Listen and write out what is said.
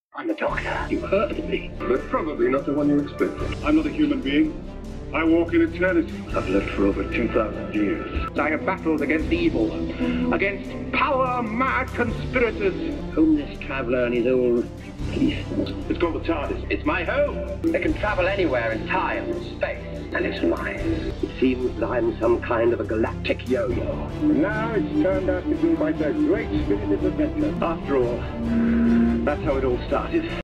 I'm the Doctor. You heard me. But probably not the one you expected. I'm not a human being. I walk in eternity. I've lived for over 2,000 years. I have battled against evil, against power-mad conspirators. Homeless traveller and his old policeman. It's called the TARDIS. It's my home. It can travel anywhere in time and space, and it's mine. It seems that I'm some kind of a galactic yo-yo. And now it's turned out to be quite a great spirited adventure. After all, that's how it all started.